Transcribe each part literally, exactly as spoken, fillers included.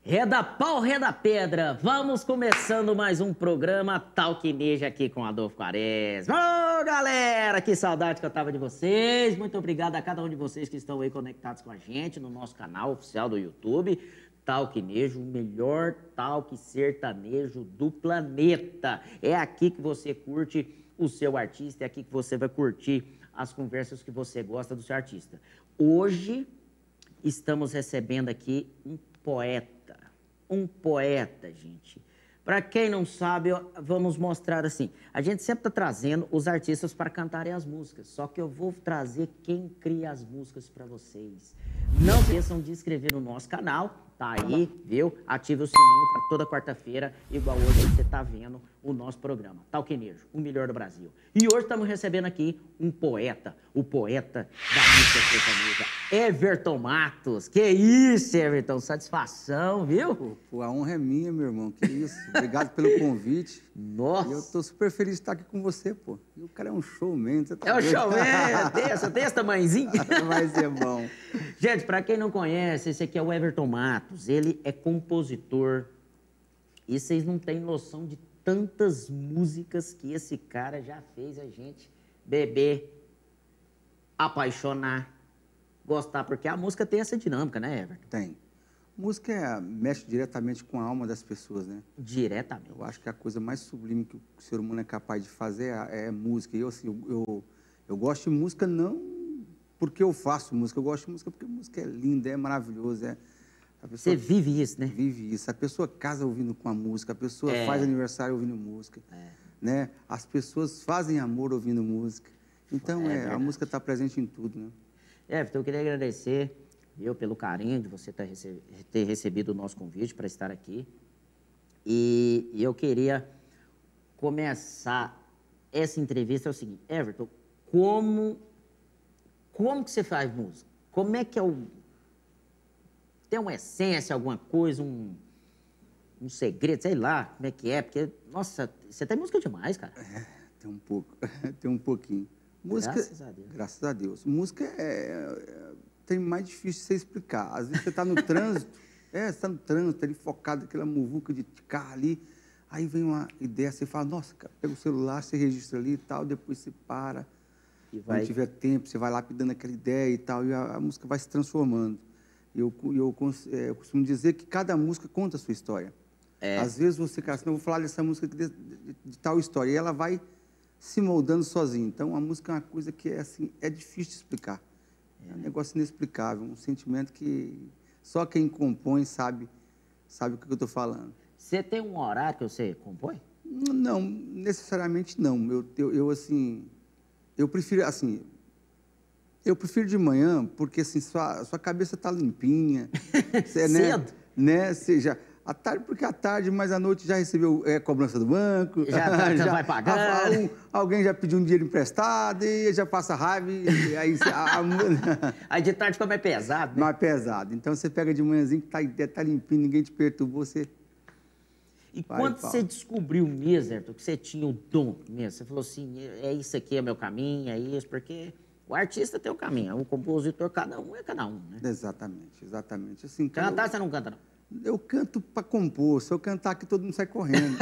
Reda pau, reda pedra. Vamos começando mais um programa Talquineja aqui com Adolfo Quaresma. Ô, galera, que saudade que eu tava de vocês. Muito obrigado a cada um de vocês que estão aí conectados com a gente no nosso canal oficial do YouTube. Talquinejo, o melhor talk sertanejo do planeta. É aqui que você curte o seu artista, é aqui que você vai curtir as conversas que você gosta do seu artista. Hoje estamos recebendo aqui um poeta. Um poeta, gente. Para quem não sabe, vamos mostrar assim. A gente sempre está trazendo os artistas para cantarem as músicas. Só que eu vou trazer quem cria as músicas para vocês. Não esqueçam de inscrever no nosso canal. Tá aí, viu? Ative o sininho para toda quarta-feira, igual hoje você tá vendo o nosso programa. Talquinejo, o melhor do Brasil. E hoje estamos recebendo aqui um poeta, o poeta da música sertaneja, Everton Matos. Que isso, Everton? Satisfação, viu? Pô, a honra é minha, meu irmão. Que isso. Obrigado pelo convite. Nossa. E eu tô super feliz de estar aqui com você, pô. E o cara é um showman. Você tá é um doido? showman. Você tem esse tamanhozinho? Vai ser bom. Gente, para quem não conhece, esse aqui é o Everton Matos. Ele é compositor. E vocês não têm noção de tantas músicas que esse cara já fez a gente beber, apaixonar, gostar. Porque a música tem essa dinâmica, né, Everton? Tem. Música é, mexe diretamente com a alma das pessoas, né? Diretamente. Eu acho que a coisa mais sublime que o ser humano é capaz de fazer é, é música. E eu, assim, eu, eu, eu gosto de música não porque eu faço música, eu gosto de música porque música é linda, é maravilhosa. É, a pessoa Você vive isso, né? Vive isso. A pessoa casa ouvindo com a música, a pessoa é. faz aniversário ouvindo música, é. né? As pessoas fazem amor ouvindo música. Então, é, é, a música está presente em tudo, né? É, então eu queria agradecer, eu, pelo carinho de você ter recebido o nosso convite para estar aqui. E, e eu queria começar essa entrevista, é o seguinte, Everton, como... Como que você faz música? Como é que é o... Tem uma essência, alguma coisa, um, um segredo, sei lá, como é que é? Porque, nossa, você tem música demais, cara. É, tem um pouco, tem um pouquinho. Música, graças a Deus. Graças a Deus. Música é, é tem mais difícil de você explicar. Às vezes você está no trânsito, é, você está no trânsito, ali focado, aquela muvuca de carro ali, aí vem uma ideia, você fala, nossa, cara, pega o celular, você registra ali e tal, depois você para... E vai... Quando tiver tempo, você vai lapidando aquela ideia e tal, e a, a música vai se transformando. E eu, eu, é, eu costumo dizer que cada música conta a sua história. É. Às vezes você, cara, assim, eu vou falar dessa música de, de, de tal história, e ela vai se moldando sozinha. Então, a música é uma coisa que é, assim, é difícil de explicar. É, é um negócio inexplicável, um sentimento que só quem compõe sabe, sabe o que eu estou falando. Você tem um horário que você compõe? Não, necessariamente não. Eu, eu, eu assim... Eu prefiro, assim, eu prefiro de manhã, porque, assim, sua, sua cabeça está limpinha. Cê, né, Cedo? Né, seja, à tarde, porque à tarde, mas à noite já recebeu é, cobrança do banco. Já, já, já vai pagar. Um, alguém já pediu um dinheiro emprestado e já passa raiva. E aí, a, a, aí de tarde como é pesado, né? Mais pesado. Então, você pega de manhãzinho que está tá limpinho, ninguém te perturbou, você... E vai, quando Paulo. Você descobriu mesmo, Everton, que você tinha o dom mesmo, você falou assim, é isso aqui, é meu caminho, é isso, porque o artista tem o caminho, o compositor, cada um é cada um, né? Exatamente, exatamente. Assim, cantar, eu, você não canta, não? Eu canto para compor, se eu cantar aqui, todo mundo sai correndo.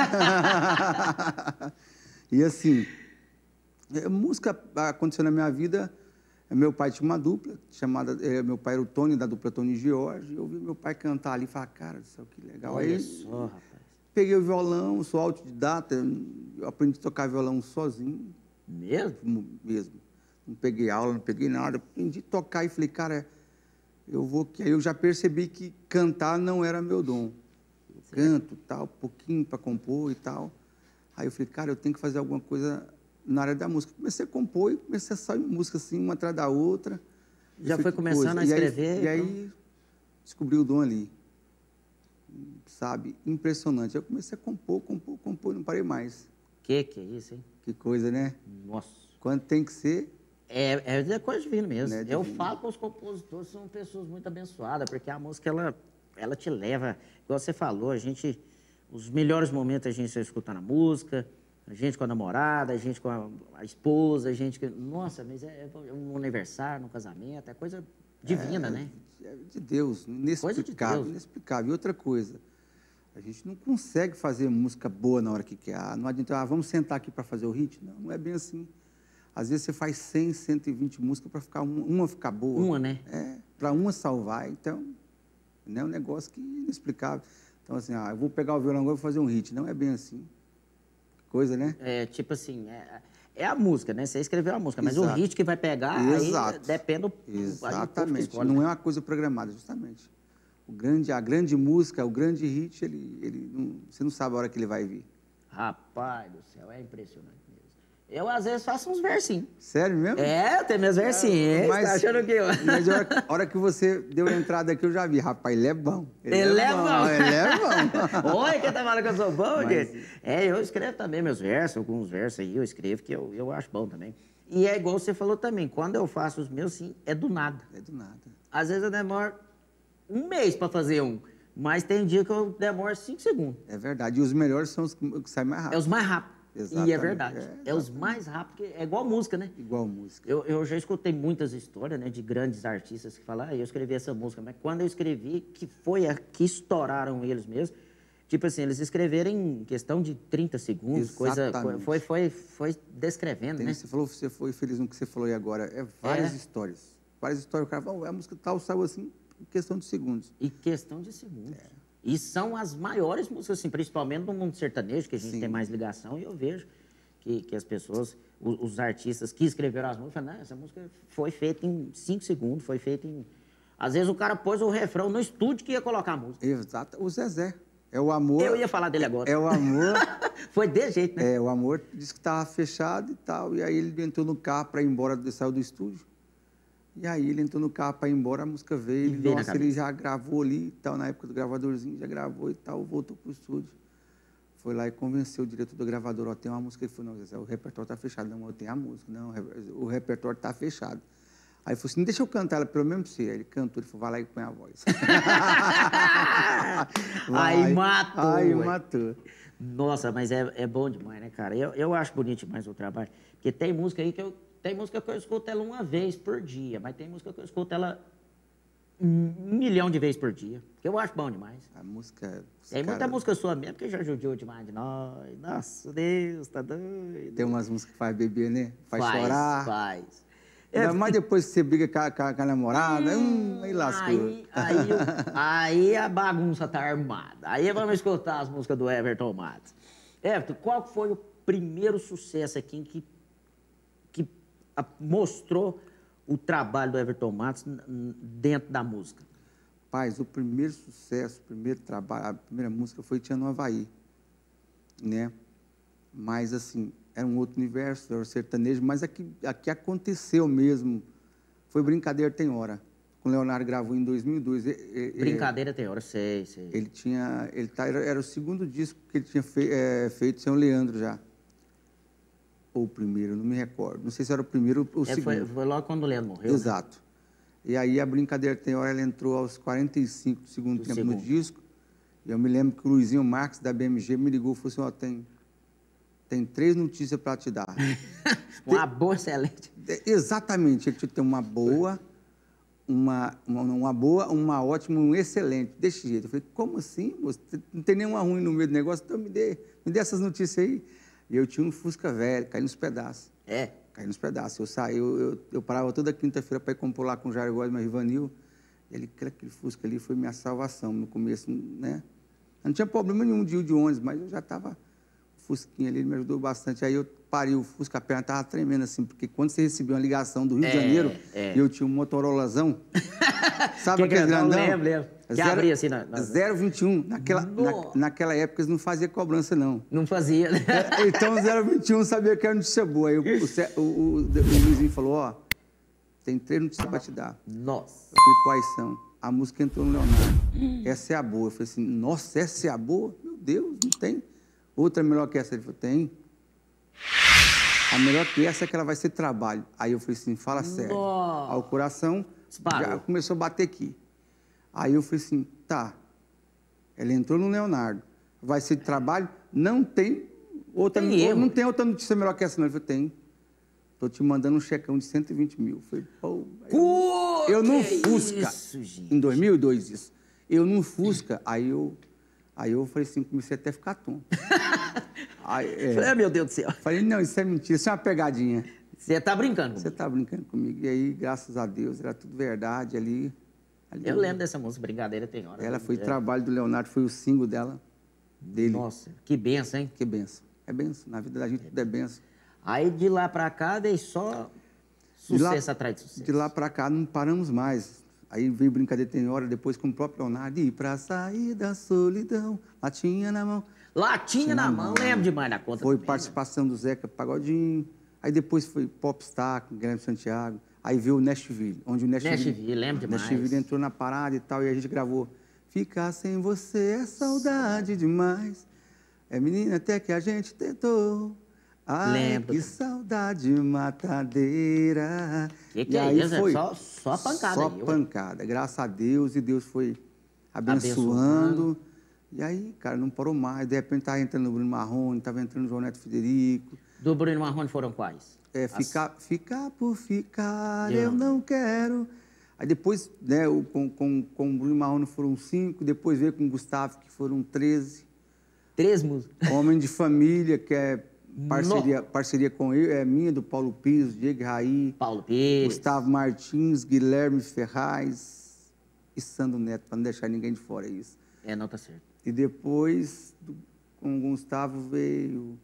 E assim, música aconteceu na minha vida, meu pai tinha uma dupla, chamada, meu pai era o Tony, da dupla Tony e George, eu ouvi meu pai cantar ali e falei, cara do céu, que legal. Olha aí, só, rapaz. Peguei o violão, sou autodidata, eu aprendi a tocar violão sozinho. Mesmo? Mesmo. Não peguei aula, não peguei nada. Aprendi a tocar e falei, cara, eu vou... Aí eu já percebi que cantar não era meu dom. Eu Sim. canto, tal, pouquinho para compor e tal. Aí eu falei, cara, eu tenho que fazer alguma coisa na área da música. Comecei a compor e comecei a sair música assim, uma atrás da outra. Já foi começando coisa. a escrever? E aí, então... e aí descobri o dom ali. Sabe? Impressionante. Eu comecei a compor, compor, compor, não parei mais. Que que é isso, hein? Que coisa, né? Nossa. Quando tem que ser... É, é coisa divina mesmo. Né? Eu falo com os compositores, são pessoas muito abençoadas, porque a música, ela, ela te leva, igual você falou, a gente... Os melhores momentos a gente só escuta na música, a gente com a namorada, a gente com a, a esposa, a gente... Nossa, mas é, é um aniversário, um casamento, é coisa Divina, é, né? É de Deus, inexplicável, de Deus. inexplicável. E outra coisa, a gente não consegue fazer música boa na hora que quer. Ah, não adianta, ah, vamos sentar aqui para fazer o hit. Não, não é bem assim. Às vezes você faz cem, cento e vinte músicas para ficar uma, uma ficar boa. Uma, né? É, para uma salvar. Então, não é um negócio que é inexplicável. Então, assim, ah, eu vou pegar o violão agora e vou fazer um hit. Não é bem assim. Que coisa, né? É, tipo assim, é, é a música, né? Você escreveu a música, mas Exato. o hit que vai pegar, Exato. aí depende do... Exatamente. Escolhe, não né? é uma coisa programada, justamente. O grande, a grande música, o grande hit, ele, ele não, você não sabe a hora que ele vai vir. Rapaz do céu, é impressionante mesmo. Eu, às vezes, faço uns versinhos. Sério mesmo? É, tem meus versinhos. Mas, tá achando o quê? mas a hora, a hora que você deu a entrada aqui, eu já vi. Rapaz, ele é bom. Ele, ele é bom. Ele é bom. Oi, quem tá falando que eu sou bom, Mas... gente? É, eu escrevo também meus versos, alguns versos aí eu escrevo que eu, eu acho bom também. E é igual você falou também, quando eu faço os meus, sim, é do nada. É do nada. Às vezes eu demoro um mês pra fazer um, mas tem dia que eu demoro cinco segundos. É verdade. E os melhores são os que, que saem mais rápido. É os mais rápidos. Exatamente. E é verdade. É, é os mais rápidos, que é igual música, né? Igual música. Eu, eu já escutei muitas histórias, né, de grandes artistas que falam, ah, eu escrevi essa música, mas quando eu escrevi, que foi a que estouraram eles mesmos, tipo assim, eles escreveram em questão de trinta segundos, coisa, foi, foi, foi descrevendo, Tem, né? Você falou, você foi feliz no que você falou aí agora. É várias É. histórias. Várias histórias. O cara fala, oh, a música tal saiu assim em questão de segundos. E questão de segundos. É. E são as maiores músicas, assim, principalmente no mundo sertanejo, que a gente Sim. tem mais ligação, e eu vejo que, que as pessoas, os, os artistas que escreveram as músicas, falam, não, essa música foi feita em cinco segundos, foi feita em... Às vezes o cara pôs o refrão no estúdio que ia colocar a música. Exato. O Zezé. É o amor... Eu ia falar dele agora. É o amor... Foi desse jeito, né? É, o amor disse que estava fechado e tal, e aí ele entrou no carro para ir embora, saiu do estúdio. E aí ele entrou no carro para ir embora, a música veio, ele, veio nossa, ele já gravou ali e tal, na época do gravadorzinho, já gravou e tal, voltou pro estúdio. Foi lá e convenceu o diretor do gravador, ó, tem uma música, ele falou, não, Zezé, o repertório tá fechado. Não, eu tenho a música, não, o repertório tá fechado. Aí ele falou assim, deixa eu cantar ela pelo menos pra você. Aí ele cantou, ele falou, vai lá e põe a voz. Aí matou. Aí ué. matou. Nossa, mas é, é bom demais, né, cara? Eu, eu acho bonito demais o trabalho. Porque tem música aí que eu... Tem música que eu escuto ela uma vez por dia, mas tem música que eu escuto ela um milhão de vezes por dia. Que eu acho bom demais. A música... Tem cara, muita música sua mesmo que já judiou demais de nós. Nossa, Deus, tá doido. Tem umas músicas que faz beber, né? Faz, faz chorar. Faz. Ainda É, mais depois que você briga com a, com a, com a namorada, hum, aí lascou. Aí, aí, aí a bagunça tá armada. Aí vamos escutar as músicas do Everton Matos. Everton, qual foi o primeiro sucesso aqui que, que a, mostrou o trabalho do Everton Matos dentro da música? Paz, o primeiro sucesso, o primeiro trabalho, a primeira música foi Tinha no Havaí, né? Mas, assim, era um outro universo, era sertanejo, mas aqui, aqui aconteceu mesmo. Foi Brincadeira Tem Hora. Com o Leonardo gravou em dois mil e dois. Brincadeira Tem Hora, sei, sei. Ele tinha, ele tá, era, era o segundo disco que ele tinha fe, é, feito sem o Leandro já. Ou o primeiro, não me recordo. Não sei se era o primeiro ou o é, segundo. Foi, foi logo quando o Leandro morreu. Exato. Né? E aí a Brincadeira Tem Hora, ela entrou aos quarenta e cinco do segundo do tempo segundo. no disco. E eu me lembro que o Luizinho Marques, da B M G, me ligou e falou assim, ó, tem, tem três notícias para te dar. Uma tem, boa, excelente. Exatamente. Ele tem uma boa, uma, uma, uma boa, uma ótima, um excelente. Desse jeito. Eu falei, como assim, moço? Não tem nenhuma ruim no meio do negócio? Então me dê, me dê essas notícias aí. E eu tinha um Fusca velho, caí nos pedaços. É? Caí nos pedaços. Eu saí, eu, eu, eu parava toda quinta-feira para ir compor lá com o Jair Góes, meu Rivanil. Ele, aquele Fusca ali foi minha salvação no começo, né? Eu não tinha problema nenhum de ir de ônibus, mas eu já estava... O Fusquinha ali me ajudou bastante. Aí eu parei o Fusca, a perna estava tremendo assim, porque quando você recebia uma ligação do Rio é, de Janeiro, é. eu tinha um Motorolazão. Sabe que aquele grandão? Lembro, lembro. Que zero, abria assim na... na... zero vinte e um. Naquela, na, naquela época eles não faziam cobrança, não. Não fazia, né? É, então zero vinte e um sabia que era notícia boa. Aí o, o, o, o, o Luizinho falou, ó, tem três notícias para te dar. Nossa. Eu falei, quais são? A música entrou no Leonardo. Hum. Essa é a boa. Eu falei assim, nossa, essa é a boa? Meu Deus, não tem. Outra melhor que essa? Ele falou, tem. A melhor que essa é que ela vai ser trabalho. Aí eu falei assim, fala sério. Nossa. Aí o coração Disparou. Já começou a bater aqui. Aí eu falei assim, tá. Ela entrou no Leonardo. Vai ser de trabalho? Não tem outra, tem não tem outra notícia melhor que essa, não. Ele falou, tem. tô te mandando um checão de cento e vinte mil. Eu falei, pô... Pô, eu num que Fusca, isso, gente? em dois mil e dois isso, eu num Fusca, aí eu, aí eu falei assim, comecei até a ficar tonto. Aí, é, Falei, ah, meu Deus do céu. falei, não, isso é mentira, isso é uma pegadinha. Você tá brincando Você comigo. tá brincando comigo. E aí, graças a Deus, era tudo verdade ali. ali Eu lembro dessa música, Brincadeira Tem Hora. Ela foi É. trabalho do Leonardo, foi o single dela, dele. Nossa, que benção, hein? Que benção. É benção. Na vida da gente tudo é benção. Aí de lá pra cá veio só De lá- sucesso atrás de sucesso. De lá pra cá não paramos mais. Aí veio Brincadeira Tem Hora, depois com o próprio Leonardo. E pra sair da solidão, latinha na mão. Latinha na mão, lembro demais da conta. Foi também, participação do Zeca Pagodinho. Aí depois foi Popstar com Guilherme Santiago. Aí veio o Nashville, onde o Nashville... Nashville, lembro demais. Nashville entrou na parada e tal, e a gente gravou. Ficar sem você é saudade demais. É menina até que a gente tentou. Ai, Lembro que também. saudade matadeira. Que que e é aí isso? É foi só- só pancada Só aí, ué. pancada. Graças a Deus, e Deus foi abençoando. Abençoando. E aí, cara, não parou mais. De repente tava entrando o Bruno Marrone, tava entrando o João Neto Federico. Do Bruno Marrone foram quais? É, As- ficar, ficar por ficar, Eu eu não. não quero. Aí depois, né, o- com, com, com o Bruno Marrone foram cinco, depois veio com o Gustavo, que foram treze. Três músicas. Homem de Família, que é parceria, parceria com ele, é minha, do Paulo Pires, Diego Raí, Paulo Pires. Gustavo Martins, Guilherme Ferraz e Sandro Neto, para não deixar ninguém de fora isso. É, não tá certo. E depois, do- com o Gustavo, veio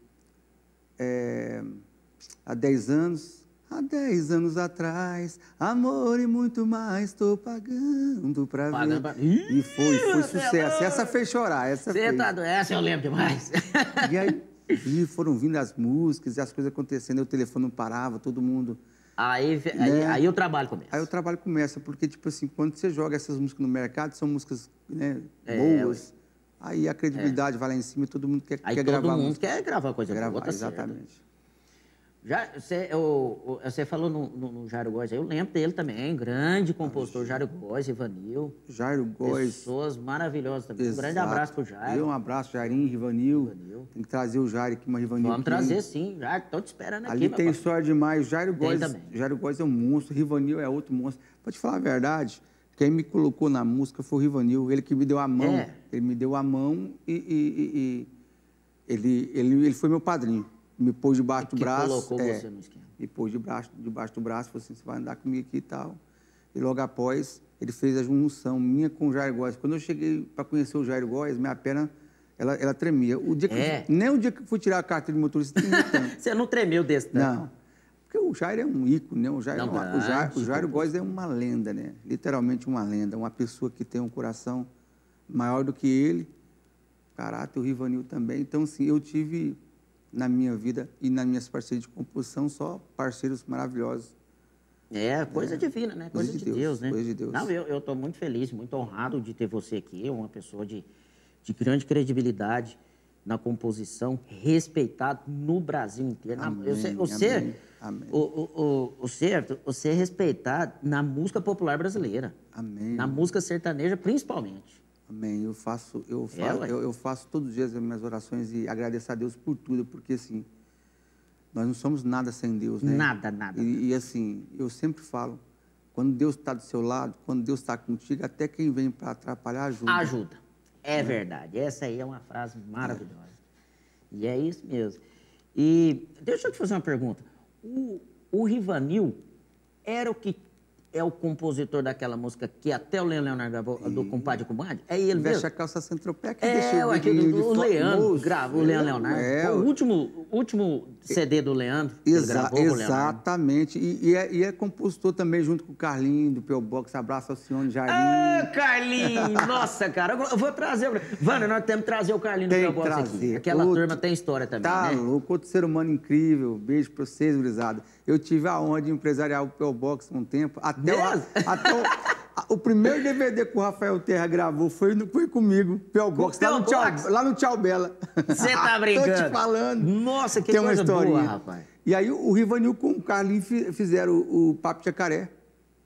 é, há dez anos. Há dez anos atrás, amor e muito mais, estou pagando pra Pagando ver. pra- E foi, foi Você é sucesso. louco. Essa fez chorar, essa Você fez. tá doendo? Essa eu lembro demais. E aí e foram vindo as músicas e as coisas acontecendo, o telefone não parava, todo mundo... Aí, ve- aí, Né? aí o trabalho começa. Aí o trabalho começa, porque, tipo assim, quando você joga essas músicas no mercado, são músicas, né, É, boas, aí a credibilidade vai lá em cima e todo mundo quer, Aí quer todo gravar a mundo música. quer gravar coisa Gravar, boa, tá certo. exatamente. Já, você, o- o- você falou no, no, no Jairo Góes, eu lembro dele também, grande compositor, Jairo Góes, Ivanil. Jairo Góes. Pessoas maravilhosas também. Um grande exato. abraço pro Eu, Jairo. um abraço, Jairinho, Rivanil. Rivanil. Tem que trazer o Jairo aqui, uma Rivanil. Vamos aqui. trazer sim, Jairo, tô te esperando aqui. Ali meu tem parceiro. história demais. Jairo Tem Góes, também. Jairo Góes é um monstro, Rivanil é outro monstro. Pra te falar a verdade, quem me colocou na música foi o Rivanil, ele que me deu a mão. É. Ele me deu a mão e, e- e- e ele, ele, ele foi meu padrinho. Me pôs debaixo do Que braço. colocou é, você no esquema. Me pôs debaixo, debaixo do braço, falou assim, você vai andar comigo aqui e tal. E logo após, ele fez a junção minha com o Jairo Góes. Quando eu cheguei para conhecer o Jairo Góes, minha perna, ela, ela tremia. O dia que É. eu, nem o dia que eu fui tirar a carta de motorista, tremia tanto. Você não tremeu desse tanto. Não. Porque o Jairo é um ícone, né? O Jairo, Não, o Jairo, o grande, Jairo Góes é uma lenda, né? Literalmente uma lenda. Uma pessoa que tem um coração maior do que ele. Caráter, o Rivanil também. Então, assim, eu tive na minha vida e nas minhas parcerias de composição só parceiros maravilhosos. É, coisa divina, né? Coisa, Coisa de de Deus, Deus, né? coisa de Deus. Não, eu, eu tô muito feliz, muito honrado de ter você aqui, uma pessoa de, de grande credibilidade na composição, respeitado no Brasil inteiro. Na- Amém, eu sei- você, amém, amém. O, o, o, o certo, você é respeitado na música popular brasileira, Amém. na música sertaneja principalmente. Amém. Eu faço, eu É, faço, ué. eu, eu faço todos os dias as minhas orações e agradeço a Deus por tudo, porque assim, nós não somos nada sem Deus, né? Nada, nada. E, e, assim, eu sempre falo, quando Deus está do seu lado, quando Deus está contigo, até quem vem para atrapalhar ajuda. Ajuda. É verdade. Essa aí é uma frase maravilhosa. E é isso mesmo. E deixa eu te fazer uma pergunta. O, o Rivanil era o que é o compositor daquela música que até o Leonardo gravou, do Compadre e Comadre? É ele Veste mesmo? a calça sem tropé que É, deixa ué, ele que de- do, de o fo- Leandro Moço, gravou, o Leandro Leonardo. É, Foi o último, último C D do Leandro que ele Exa gravou com o Leonardo. exatamente. E, e é, e é compositor também, junto com o Carlinho, do P O Box. Abraço ao Cione Jardim. Ah, Carlinhos! Nossa, cara, eu vou trazer. Vânia, nós temos que trazer o Carlinho do Tem Meu que Box aqui. trazer. Aquela Outro- turma tem história também, Tá né? louco, outro ser humano incrível. Beijo pra vocês, gurizada. Eu tive a honra de empresariar o P O Box um tempo. Até, o, Mesmo? até o, a- o primeiro D V D que o Rafael Terra gravou foi, no- foi comigo, P O Box, P O lá no, Tchau, Box? lá no Tchau Bela. Você tá brincando? Tô te falando. Nossa, que Tem uma coisa historinha. boa, rapaz. E aí o Rivanil com o Carlinho fi- fizeram o, o Papo de Jacaré.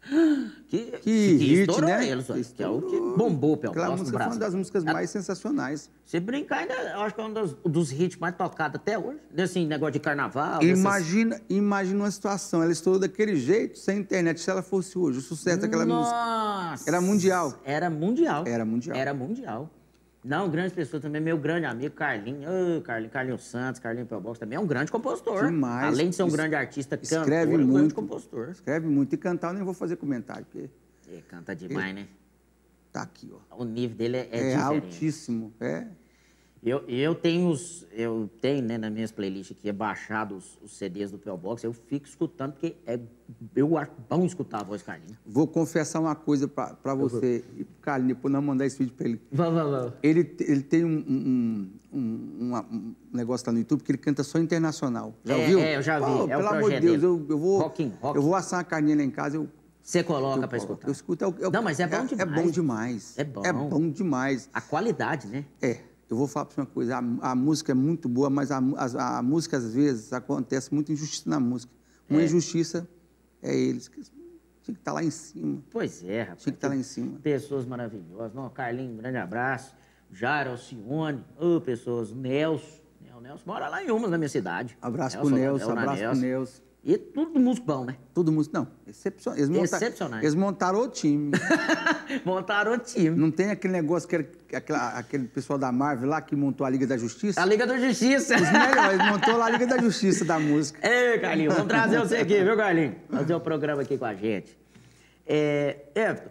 Que, Que que hit, estourou né? eles, ó, Que que é o que estourou. bombou pelo Aquela nosso música foi uma Brasil. das músicas mais sensacionais. Se brincar, ainda, eu acho que é um dos, dos hits mais tocados até hoje. Desse negócio de carnaval. Dessas... Imagina, imagina uma situação, ela estourou daquele jeito, sem internet, se ela fosse hoje. O sucesso daquela música Nossa! era mundial. Era mundial. Era mundial. Era mundial. Não, grandes pessoas também. Meu grande amigo, Carlinhos. Oh, Carlinhos, Carlinhos Santos, Carlinhos Pelbox também é um grande compositor. Demais. Além de ser um Es- grande artista, cantor, Escreve é um grande muito. compositor. Escreve muito. E cantar eu nem vou fazer comentário, porque É, canta demais, né? tá aqui, ó. O nível dele é, é, É, diferente. altíssimo. É. Eu, eu tenho os, eu tenho, né, nas minhas playlists aqui, é baixado os, os C Ds do P O Box, eu fico escutando, porque é, eu acho bom escutar a voz do Carlinhos. Vou confessar uma coisa pra, pra você e pro Carlinhos, depois não mandar esse vídeo pra ele. Vamos, vamos, vamos. Ele, ele tem um, um, um, uma- um negócio lá no YouTube que ele canta só internacional. Já É, ouviu? é, eu já vi, Pô, é o pelo amor de projeto Deus, dele. eu, eu vou. Rock in Rock. Eu vou assar uma carninha lá em casa, eu. Você coloca eu pra coloco. escutar. Eu escuto. É, o- é, o- Não, mas é bom É demais. bom demais. É bom. É bom demais. A qualidade, né? É. Eu vou falar pra você uma coisa, a, a música é muito boa, mas a, mu- as- a, música, às vezes, acontece muita injustiça na música. Uma É. injustiça é eles. Que tinha que estar lá em cima. Pois é, rapaz. Tinha que estar lá em cima. Pessoas maravilhosas. Não, Carlinhos, um grande abraço. Jairo, Alcione, ô, pessoas, Nelson. né, O Nelson mora lá em Umas, na minha cidade. Abraço pro Nelson, Leonardo abraço pro Nelson. E tudo músico bom, né? Todo mundo. Não, excepcional. Eles, monta- Excepcionais. eles montaram o time. Montaram o time. Não tem aquele negócio, que era- aquela- aquele pessoal da Marvel lá que montou a Liga da Justiça? A Liga da Justiça. Os melhores, montou lá a Liga da Justiça da música. Ei, Carlinhos, vamos trazer você aqui, viu, Carlinhos? Fazer o programa aqui com a gente. É, Everton,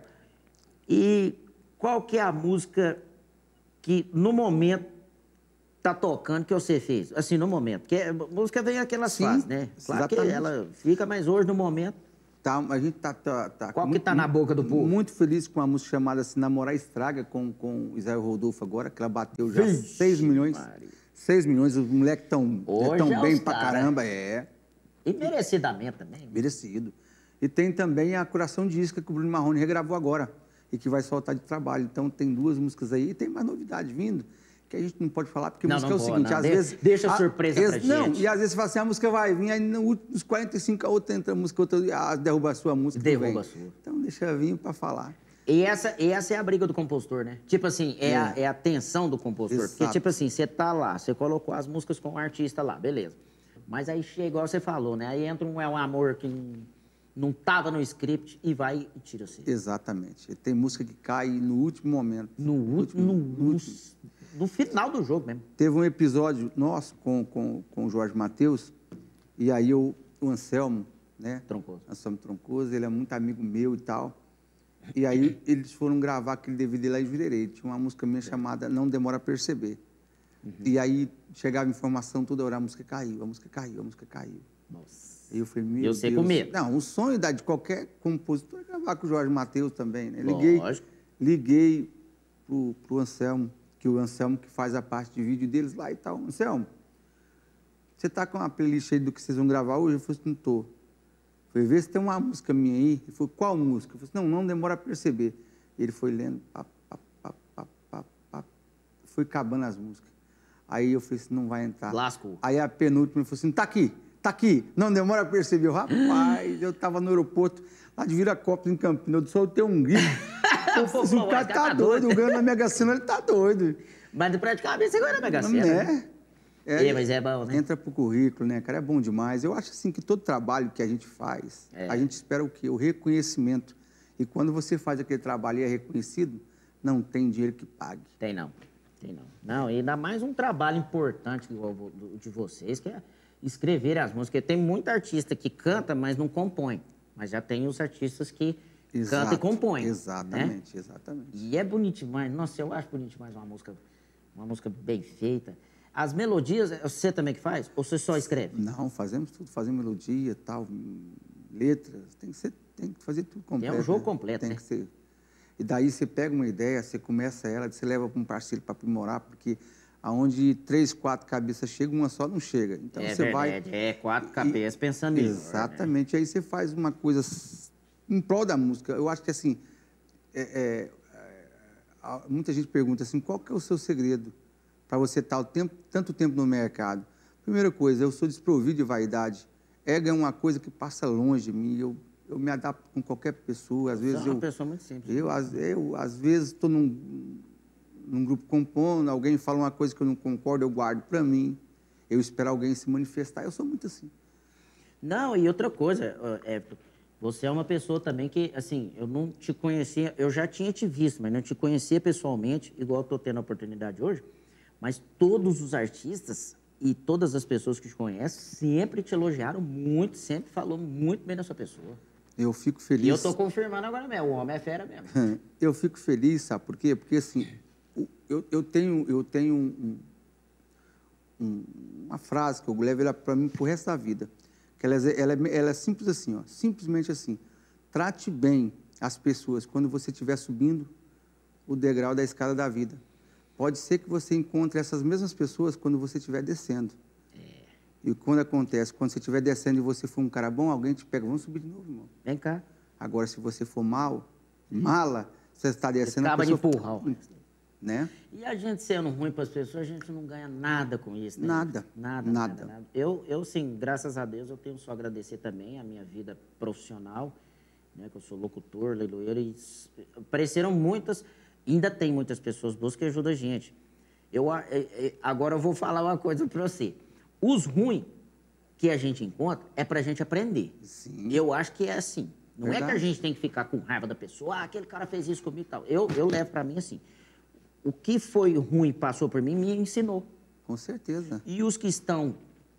e qual que é a música que, no momento, tá tocando que você fez? Assim, no momento. Porque a música vem aquelas Sim, fases, né? Claro que exatamente. ela fica, mas hoje, no momento... Tá, a gente tá... tá, tá Qual que muito- tá na boca do povo? Muito feliz com a música chamada assim, Namorar Estraga, com, com o Israel Rodolfo agora, que ela bateu já Vixe, seis milhões. Maria. seis milhões, os moleques tão, Hoje tão é bem os pra cara. caramba, é. E merecidamente também. Merecido. E tem também a Coração de Isca, que o Bruno Marrone regravou agora e que vai soltar de trabalho. Então tem duas músicas aí e tem mais novidade vindo, que a gente não pode falar, porque Não, música não é o pode, seguinte, não. às De- vezes... deixa a- surpresa ex- pra Não, gente. e às vezes você fala assim, a música vai vir, aí no- nos quarenta e cinco a outra entra a música, outra ah, derruba a sua música. não Derruba vem. a sua. Então deixa vir pra falar. E essa, e essa é a briga do compositor, né? Tipo assim, é, É. A, é a tensão do compositor. Porque, Exato. tipo assim, você tá lá, você colocou as músicas com o artista lá, beleza. Mas aí chega, igual você falou, né? Aí entra um É um Amor que não, não tava no script e vai e tira você. Exatamente. E tem música que cai no último momento. No último, no, no, no final do jogo mesmo. Teve um episódio nosso com, com, com o Jorge Mateus, e aí eu, o Anselmo, né? Troncoso. Anselmo Troncoso, ele é muito amigo meu e tal. E aí eles foram gravar aquele D V D lá em Jurerê. Tinha uma música minha chamada Não Demora a Perceber. E aí chegava informação toda hora, a música caiu, a música caiu, a música caiu. Nossa. Aí eu falei, meu Eu sei Deus. com medo. Não, o sonho da- de qualquer compositor é gravar com o Jorge Mateus também, né? Liguei, Lógico. liguei pro, pro Anselmo, que o Anselmo que faz a parte de vídeo deles lá e tal. Anselmo, você tá com uma playlist aí do que vocês vão gravar hoje? Eu falei assim, não tô. Falei, vê se tem uma música minha aí. Ele falou, qual música? Eu falei assim, não, não demora a perceber. Ele foi lendo, pá, pá, pá, pá, pá, pá, foi acabando as músicas. Aí eu falei assim, não vai entrar. Lascou. Aí a penúltima falou assim, tá aqui, tá aqui, não demora a perceber. Eu, rapaz, eu tava no aeroporto, lá de Viracopos, em Campinas, eu soltei um grito. Eu falei assim, o cara tá doido, o ganho na Mega Sena, ele tá doido. Mas praticamente você ganha na Mega Não Sena. é? né? É, É, mas é bom, né? Entra pro currículo, né, cara? É bom demais. Eu acho assim que todo trabalho que a gente faz, É. a gente espera o quê? O reconhecimento. E quando você faz aquele trabalho e é reconhecido, não tem dinheiro que pague. Tem não, tem não. Não, e ainda mais um trabalho importante igual vo- do- de vocês, que é escrever as músicas. Tem muita artista que canta, mas não compõe. Mas já tem os artistas que cantam e compõem. Exatamente, né? exatamente. E é bonito demais. Nossa, eu acho bonito demais uma música, uma música bem feita. As melodias, é você também que faz? Ou você só escreve? Não, fazemos tudo, fazemos melodia, tal, letras, tem que, ser, tem que fazer tudo completo. É um jogo né? completo, Tem né? que ser. E daí você pega uma ideia, você começa ela, você leva para um parceiro para aprimorar, porque aonde três, quatro cabeças chegam, uma só não chega. Então é você verdade, vai. é quatro cabeças pensando nisso. Exatamente. Aí você faz uma coisa s- em prol da música. Eu acho que assim, é, é, é, a- muita gente pergunta assim, qual que é o seu segredo para você estar o tempo, tanto tempo no mercado? Primeira coisa, eu sou desprovido de vaidade. Ego é uma coisa que passa longe de mim. Eu, eu me adapto com qualquer pessoa. Às Você vezes é uma eu, pessoa muito simples. eu, às, eu, às vezes, estou num, num grupo compondo, alguém fala uma coisa que eu não concordo, eu guardo para mim. Eu espero alguém se manifestar. Eu sou muito assim. Não, e outra coisa, é, você é uma pessoa também que, assim, eu não te conhecia, eu já tinha te visto, mas não te conhecia pessoalmente, igual eu estou tendo a oportunidade hoje, mas todos os artistas e todas as pessoas que te conhecem sempre te elogiaram muito, sempre falou muito bem da sua pessoa. Eu fico feliz. E eu estou confirmando agora mesmo, o homem é fera mesmo. Eu fico feliz, sabe por quê? Porque, assim, eu, eu tenho, eu tenho um, um, uma frase que eu levo ela para mim pro resto da vida. Que ela, ela, ela é simples assim, ó, simplesmente assim. Trate bem as pessoas quando você estiver subindo o degrau da escada da vida. Pode ser que você encontre essas mesmas pessoas quando você estiver descendo. É. E quando acontece, quando você estiver descendo e você for um cara bom, alguém te pega, vamos subir de novo, irmão. Vem cá. Agora, se você for mal, mala, você está descendo... Acaba pessoa... de empurrar. Né? E a gente sendo ruim para as pessoas, a gente não ganha nada com isso, né? Nada. Nada, nada. nada, nada. Eu, eu, sim, graças a Deus, eu tenho só a agradecer também a minha vida profissional, né? Que eu sou locutor, leiloeiro, e apareceram muitas, ainda tem muitas pessoas boas que ajudam a gente. Eu, agora eu vou falar uma coisa para você. Os ruins que a gente encontra é para a gente aprender. Sim. Eu acho que é assim. Não Verdade. É que a gente tem que ficar com raiva da pessoa, ah, aquele cara fez isso comigo e tal. Eu, eu levo para mim assim. O que foi ruim passou por mim me ensinou. Com certeza. E os que estão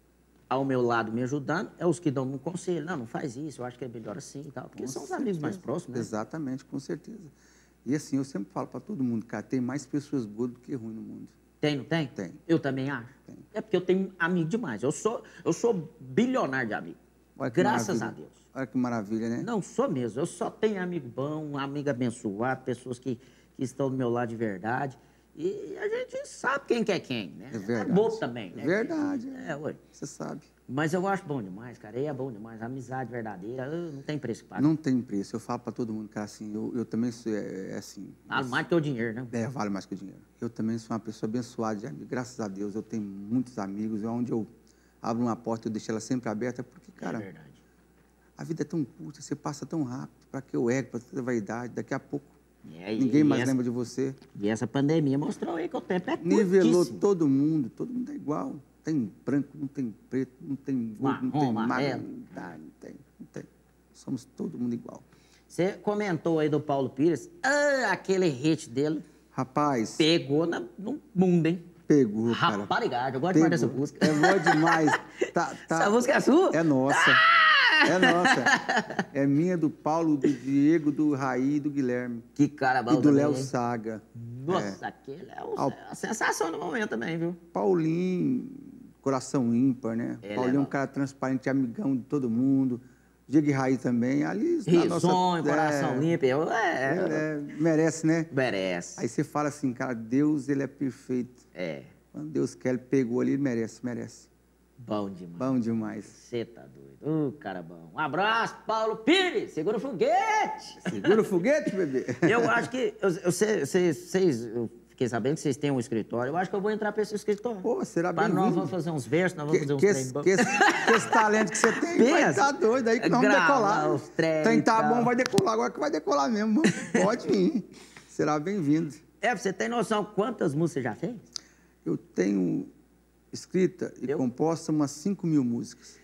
ao meu lado me ajudando é os que dão um conselho. Não, não faz isso, eu acho que é melhor assim e tal. Porque com são certeza. Os amigos mais próximos, né? Exatamente, com certeza. E assim, eu sempre falo para todo mundo, cara, tem mais pessoas boas do que ruins no mundo. Tem, não tem? Tem. Eu também acho. Tem. É porque eu tenho amigo demais. Eu sou, eu sou bilionário de amigo. Graças maravilha. a Deus. Olha que maravilha, né? Não, sou mesmo. Eu só tenho amigo bom, amigo abençoado, pessoas que, que estão do meu lado de verdade. E a gente sabe quem que é quem, né? É verdade. É bobo também, né? É verdade. É, ué. Você sabe. Mas eu acho bom demais, cara. E é bom demais. A amizade verdadeira, não tem preço que paga. Não tem preço. Eu falo para todo mundo, cara, assim, eu, eu também sou, é, é assim... Vale mais que o dinheiro, né? É, vale mais que o dinheiro. Eu também sou uma pessoa abençoada de amigos. Graças a Deus, eu tenho muitos amigos. É onde eu abro uma porta, eu deixo ela sempre aberta, porque, cara... É verdade. A vida é tão curta, você passa tão rápido. Para que o ego, para toda a vaidade, daqui a pouco... É, ninguém mais essa, lembra de você. E essa pandemia mostrou aí que o tempo é curtíssimo. Nivelou todo mundo, todo mundo é igual. Tem branco, não tem preto, não tem gordo, não tem magro, não tem, não tem. Somos todo mundo igual. Você comentou aí do Paulo Pires, ah, aquele hit dele. Rapaz. Pegou na, no mundo, hein? Pegou, cara. Raparigado, eu gosto demais dessa música. É boa demais. Tá, tá. Essa música é sua? É nossa. Ah! É nossa. É minha, do Paulo, do Diego, do Raí e do Guilherme. Que cara bom. E do Léo Saga. Nossa, é. Aquele é o, Ao... a sensação do momento também, viu? Paulinho, coração ímpar, né? Ele Paulinho é um cara transparente, amigão de todo mundo. Diego e Raí também. Ali, Risonho, nossa... coração é... limpo. É... É... Merece, né? Merece. Aí você fala assim, cara, Deus, ele é perfeito. É. Quando Deus quer, ele pegou ali, ele merece, merece. Bom demais. Bom demais. Você tá doido. Ô, uh, cara bom. Um abraço, Paulo Pires. Segura o foguete. Segura o foguete, bebê. Eu acho que... Eu, eu, vocês, vocês, eu fiquei sabendo que vocês têm um escritório. Eu acho que eu vou entrar para esse escritório. Pô, será bem-vindo. Nós vamos fazer uns versos, nós vamos que, fazer uns que trem bons. Que, que esse talento que você tem Pensa, vai estar doido aí que nós vamos decolar. Os trem, tem tá bom, vai decolar. Agora que vai decolar mesmo. Pode vir. Será bem-vindo. É, você tem noção quantas músicas você já fez? Eu tenho... escrita e eu? composta umas cinco mil músicas.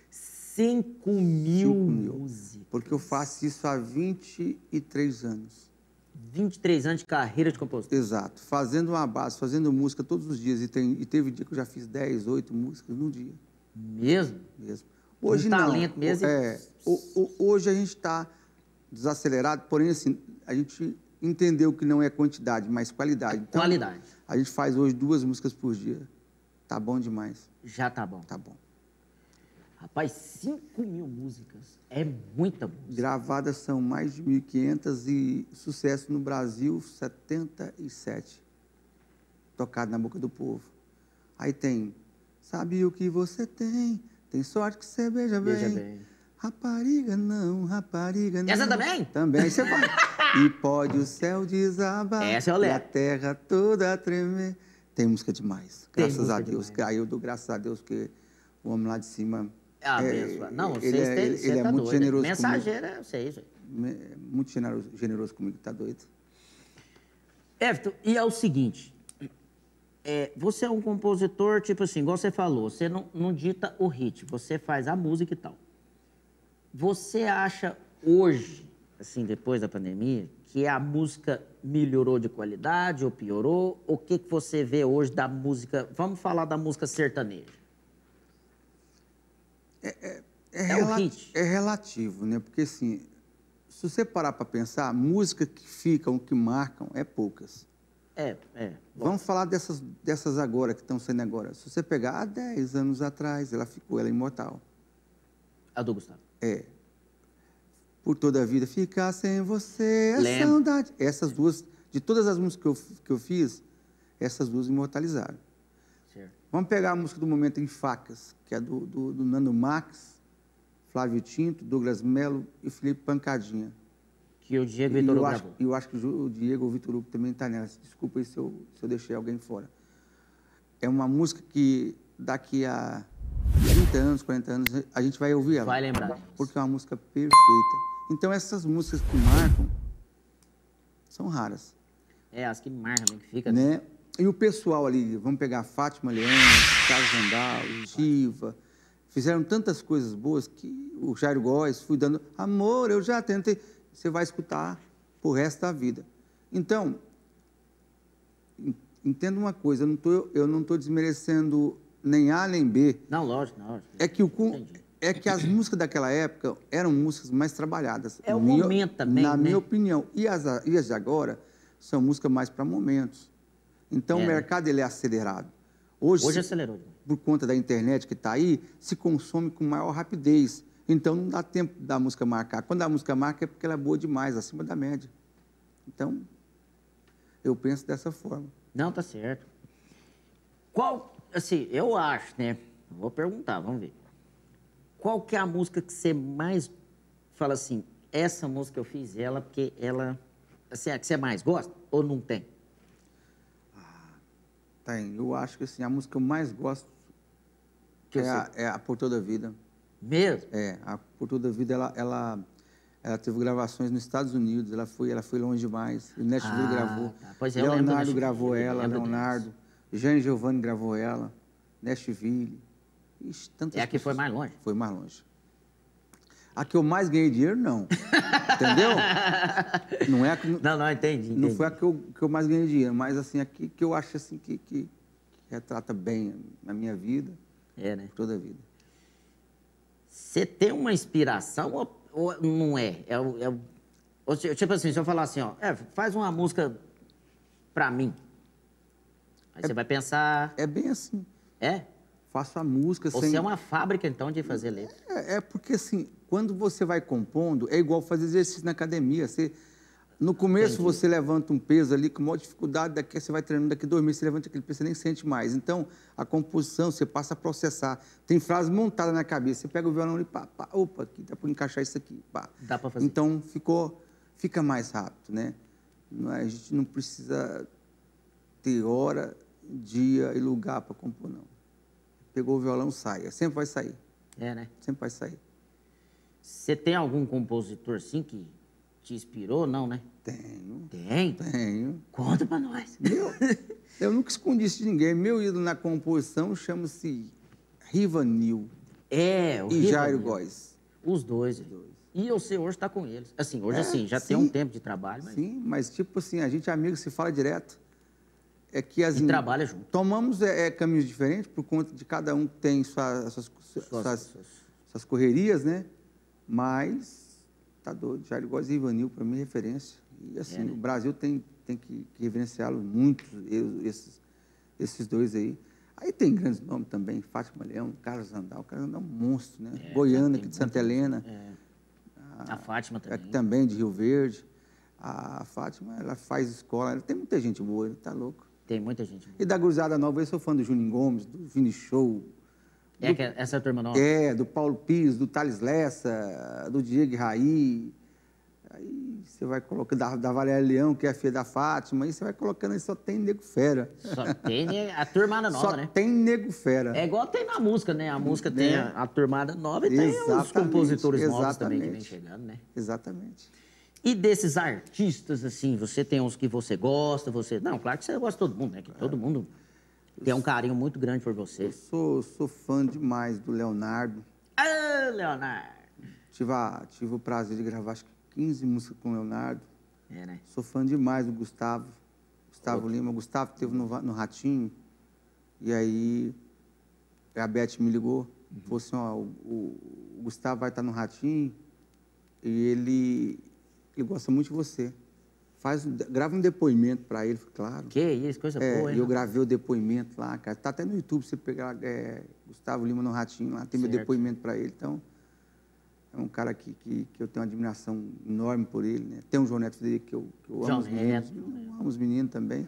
Cinco mil, mil músicas? Porque eu faço isso há vinte e três anos. vinte e três anos de carreira de compositor? Exato. Fazendo uma base, fazendo música todos os dias. E, tem, e teve dia que eu já fiz dez, oito músicas no dia. Mesmo? Mesmo. Hoje um não. talento mesmo? É, o, o, hoje a gente está desacelerado, porém, assim, a gente entendeu que não é quantidade, mas qualidade. Então, qualidade. A gente faz hoje duas músicas por dia. Tá bom demais. Já tá bom. Tá bom. Rapaz, cinco mil músicas. É muita música. Gravadas são mais de mil e quinhentas e sucesso no Brasil, setenta e sete. Tocado na boca do povo. Aí tem, sabe o que você tem? Tem sorte que você beija bem. Beija bem. Rapariga não, rapariga não. Essa também? Também, você vai. E pode o céu desabar. Essa eu levo. E a terra toda tremer. Tem música demais. Tem Graças música a Deus. Demais. Aí eu dou graças a Deus, porque o homem lá de cima É abençoado. Não, ele vocês é, têm, ele, você ele é tá muito doido. generoso Mensageiro é vocês. velho. comigo. É muito generoso, generoso comigo, tá doido? Everton, e é o seguinte, é, você é um compositor, tipo assim, igual você falou, você não, não dita o hit, você faz a música e tal. Você acha hoje, assim, depois da pandemia, que a música melhorou de qualidade ou piorou? O que, que você vê hoje da música... Vamos falar da música sertaneja. É, É o rela- hit. é relativo, né? Porque, assim, se você parar para pensar, música que ficam, que marcam, é poucas. É, é. Bom, Vamos falar dessas, dessas agora, que estão sendo agora. Se você pegar há dez anos atrás, ela ficou, ela é imortal. a do Gustavo. É. Por toda a vida, ficar sem você é Lembro. saudade. Essas duas, de todas as músicas que eu, que eu fiz, essas duas imortalizaram. Certo. Vamos pegar a música do Momento em Facas, que é do, do, do Nando Max, Flávio Tinto, Douglas Melo e Felipe Pancadinha. Que o Diego E Vitor eu Hugo acho, gravou. eu acho que o Diego ou o Vitor Hugo também está nessa. Desculpa aí se eu, se eu deixei alguém fora. É uma música que daqui a trinta anos, quarenta anos, a gente vai ouvir ela. Vai lembrar. Porque é uma música perfeita. Então, essas músicas que marcam são raras, É, as que marcam, né, que fica... né? E o pessoal ali, vamos pegar Fátima Leão, Carlos Vandal, Diva, fizeram tantas coisas boas que o Jairo Góes fui dando, amor, eu já tentei. Você vai escutar pro resto da vida. Então, en- entenda uma coisa, eu não tô, eu não estou desmerecendo nem A nem B. Não, lógico, não, lógico. É que, o, cu- Entendi. é que as músicas daquela época eram músicas mais trabalhadas. É o Minha- momento também, Na né? minha opinião. E as, a- e as de agora são músicas mais para momentos. Então, É, o né? mercado ele é acelerado. Hoje, Hoje se- acelerou. demais. por conta da internet que está aí, se consome com maior rapidez. Então, não dá tempo da música marcar. Quando a música marca é porque ela é boa demais, acima da média. Então, eu penso dessa forma. Não, tá certo. Qual, assim, eu acho, né? Vou perguntar, vamos ver. Qual que é a música que você mais fala assim, essa música eu fiz ela porque ela, assim, é a que você mais gosta ou não tem? Tem. Eu acho que assim, a música que eu mais gosto Que eu é a, é a Por Toda a Vida. Mesmo? É, a Por Toda a Vida, ela, ela, ela teve gravações nos Estados Unidos, ela foi, ela foi longe demais. O Nashville Ah, gravou. tá. Pois é, eu lembro do Leonardo Nashville, gravou eu ela, lembro Leonardo. Jean Giovanni gravou ela, Nashville. Ixi, tantas É a que foi pessoas. mais longe. Foi mais longe. A que eu mais ganhei dinheiro, não. Entendeu? Não é a que, Não, não, entendi, não entendi. foi a que eu, que eu mais ganhei dinheiro, mas assim, aqui que eu acho assim que, que, que retrata bem a minha vida, É, né? toda a vida. Você tem uma inspiração ou, ou não é? É, o- é o- ou se- tipo assim, se eu falar assim, ó, é, faz uma música pra mim. Aí você vai pensar, É bem assim. é? Faço a música Você sem... é uma fábrica, então, de fazer letra. É, é porque, assim, quando você vai compondo, é igual fazer exercício na academia. Você, no começo, Entendi. você levanta um peso ali com maior dificuldade, daqui você vai treinando, daqui dois meses você levanta aquele peso, você nem sente mais. Então, a composição, você passa a processar. Tem frases montadas na cabeça, você pega o violão e pá, pá, opa, aqui dá para encaixar isso aqui, pá. Dá pra fazer. Então, ficou, fica mais rápido, né? Não é- A gente não precisa ter hora, dia e lugar para compor, não. Pegou o violão, sai. Sempre vai sair. É, né? Sempre vai sair. Você tem algum compositor, sim, que te inspirou? Não, né? Tenho, Tem? tenho. Conta pra nós. Meu, eu nunca escondi isso de ninguém. Meu ídolo na composição chama-se Rivanil É, o e Riva Jairo mesmo. Góes. Os dois. dois. E você hoje tá com eles. Assim, hoje É, assim, já tem sim. um tempo de trabalho, mas... Sim, mas tipo assim, a gente é amigo, se fala direto. É que as E trabalha junto. tomamos é, é, caminhos diferentes por conta de cada um que tem sua- suas, suas, Suas- suas, suas correrias, né? Mas tá doido. Jairo Góes e Rivanil, para mim, é referência. E assim, É, né? o Brasil tem, tem que, que reverenciá-lo muito, eu- esses, esses dois aí. Aí tem grandes nomes também, Fátima Leão, Carlos Andal. O Carlos Andal é um monstro, né? É, Goiânia, tem aqui de muita Santa Helena. É. A Fátima É, também. também de Rio Verde. A Fátima, ela faz escola, ela tem muita gente boa, ele tá louco. Tem muita gente. E da Gurizada Nova, eu sou fã do Juninho Gomes, do Vini Show, É que essa turma nova. é, do Paulo Pires, do Thales Lessa, do Diego Raí. Aí você vai colocando da, da Valéria Leão, que é a filha da Fátima, aí você vai colocando, aí só tem nego fera. Só tem a turmada nova, só né? tem nego fera. É igual tem na música, né? A música Né? tem a, a turmada nova e tem os Exatamente, compositores novos também que vem exatamente. chegando, né? Exatamente. E desses artistas, assim, você tem uns que você gosta, você... Não, claro que você gosta de todo mundo, né? Que todo mundo tem um carinho muito grande por você. Eu sou, sou fã demais do Leonardo. Ah, Leonardo! Tive, a, tive o prazer de gravar acho que quinze músicas com o Leonardo. É, né? Sou fã demais do Gustavo. Gustavo Lima. O Gustavo esteve no, no Ratinho. E aí a Beth me ligou. Uhum. Falou assim, ó, o, o, o Gustavo vai estar no Ratinho e ele, ele gosta muito de você. Faz, grava um depoimento para ele. Falei, claro. Que isso, coisa é, boa, hein? Eu gravei o depoimento lá, cara. Tá até no YouTube, você pegar é, Gustavo Lima no Ratinho lá, tem certo. Meu depoimento para ele. Então, é um cara que, que, que eu tenho uma admiração enorme por ele, né? Tem o João Neto Frederico, que eu, que eu amo os meninos, eu amo os meninos também.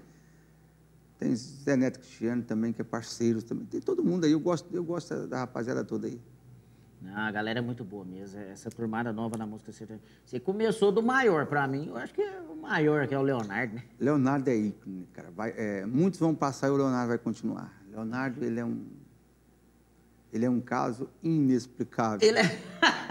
Tem Zé Neto Cristiano também, que é parceiro também. Tem todo mundo aí, eu gosto, eu gosto da rapaziada toda aí. Não, a galera é muito boa mesmo. Essa turmada nova na música sertaneja. Você começou do maior, pra mim, eu acho que é o maior, que é o Leonardo, né? Leonardo é ícone, cara. Vai, é, muitos vão passar e o Leonardo vai continuar. Leonardo, ele é um... Ele é um caso inexplicável. Ele é...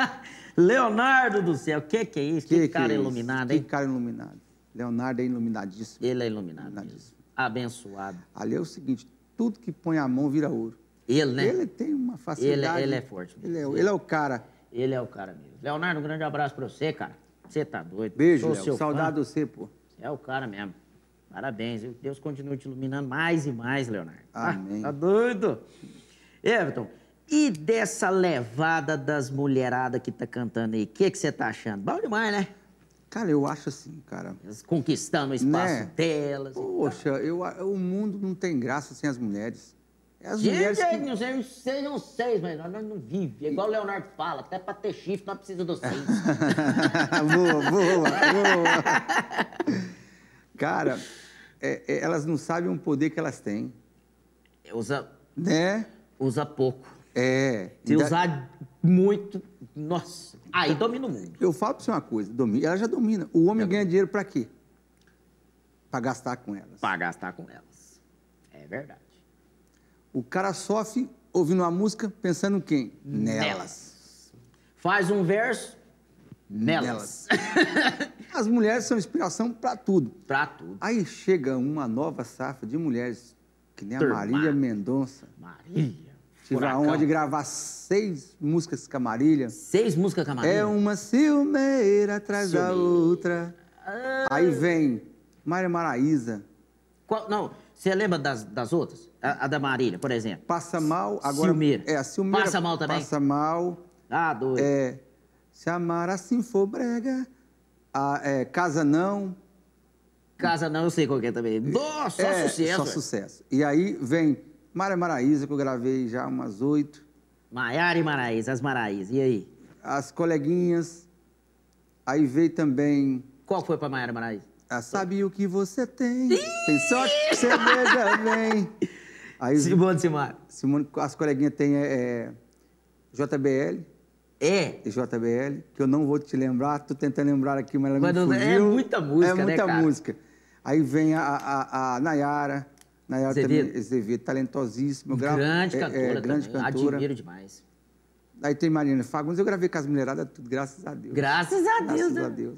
Leonardo do céu, o que, que é isso? Que, que cara que é iluminado, isso? hein? Que cara iluminado. Leonardo é iluminadíssimo. Ele é iluminado. Iluminadíssimo. Abençoado. Ali é o seguinte, tudo que põe a mão vira ouro. Ele, né? Ele tem uma facilidade. Ele, ele é forte. Ele é, ele é o cara. Ele é o cara mesmo. Leonardo, um grande abraço pra você, cara. Você tá doido. Beijo, Léo. Saudade de você, pô. Você é o cara mesmo. Parabéns. Deus continue te iluminando mais e mais, Leonardo. Amém. Ah, tá doido? Everton, e dessa levada das mulheradas que tá cantando aí, o que, que você tá achando? Bom demais, né? Cara, eu acho assim, cara. Elas conquistando o espaço né? delas. Poxa, eu, o mundo não tem graça sem as mulheres. É as Gente, mulheres que... não sei, não sei, não sei, mas nós não vivemos. É igual o Leonardo fala, até pra ter chifre nós precisamos dos seis. boa, boa, boa. Cara, é, é, elas não sabem o poder que elas têm. Usa... Né? Usa pouco. É. Se ainda... usar muito, nossa, aí domina o mundo. Eu falo pra você uma coisa, domina, ela já domina. O homem já ganha domina. Dinheiro pra quê? Pra gastar com elas. Pra gastar com elas. É verdade. O cara sofre ouvindo uma música pensando em quem? Nelas. Nelas. Faz um verso, nelas. nelas. As mulheres são inspiração pra tudo. Pra tudo. Aí chega uma nova safra de mulheres, que nem a Marília Mendonça. Marília. Tive a honra de gravar seis músicas com a Marília. Seis músicas com a Marília? É uma ciumeira atrás ciumeira. Da outra. Ah. Aí vem Maria Maraísa. Qual, não, você lembra das, das outras? A, a da Marília, por exemplo. Passa Mal. Agora, Ciumeira. É, a Ciumeira. Passa Mal também? Passa Mal. Ah, doido. É, se amar assim for brega. A, é, Casa Não. Casa Não, eu sei qual que é também. Nossa, só é, sucesso. Só sucesso. E aí vem Maria Maraísa, que eu gravei já umas oito. Maiara e Maraísa, as Maraísa. E aí? As Coleguinhas. Aí veio também... Qual foi pra Maiara e Maraísa? Ah, sabe o que você tem? Tem sorte que você veja bem. Aí, Simone Simar. Simone, as Coleguinhas tem é, J B L. É? J B L, que eu não vou te lembrar, tô tentando lembrar aqui, mas ela mas me fugiu. É muita música, É muita né, música. Aí vem a, a, a Nayara. Nayara Zevedo. também, Zevedo, talentosíssima. Grande gravo, cantora é, é, grande também. cantora. Admiro demais. Aí tem Marina Fagundes, eu gravei com as mulheradas, tudo, graças a Deus. Graças a Deus. Graças a Deus.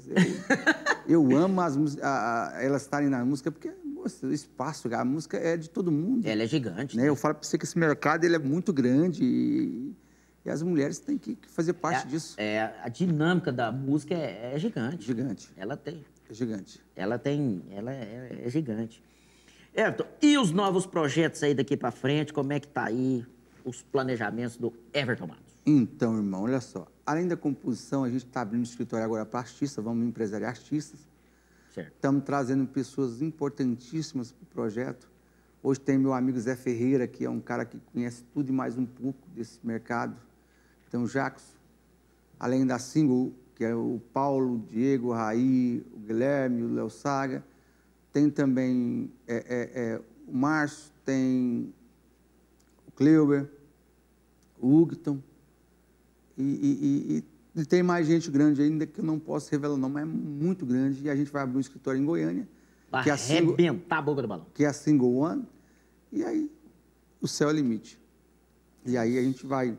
Eu, eu amo as, a, a, elas estarem na música, porque, moça, o espaço, a música é de todo mundo. Ela é gigante. Né? Né? Eu falo para você que esse mercado ele é muito grande e, e as mulheres têm que fazer parte é, disso. É, a dinâmica da música é, é gigante. Gigante. Ela tem. É gigante. Ela tem, ela é, é gigante. Everton, e os novos projetos aí daqui para frente, como é que tá aí os planejamentos do Everton Matos? Então, irmão, olha só. Além da composição, a gente está abrindo escritório agora para artistas, vamos empresariar artistas. Certo. Estamos trazendo pessoas importantíssimas para o projeto. Hoje tem meu amigo Zé Ferreira, que é um cara que conhece tudo e mais um pouco desse mercado. Tem o Jackson, além da single, que é o Paulo, o Diego, o Raí, o Guilherme, o Léo Saga. Tem também é, é, é, o Márcio, tem o Cleuber, o Hugton. E, e, e, E tem mais gente grande ainda que eu não posso revelar, não, mas é muito grande. E a gente vai abrir um escritório em Goiânia. Vai que é a single, arrebentar a boca do balão. que é a Single One. E aí, o céu é o limite. E aí a gente vai,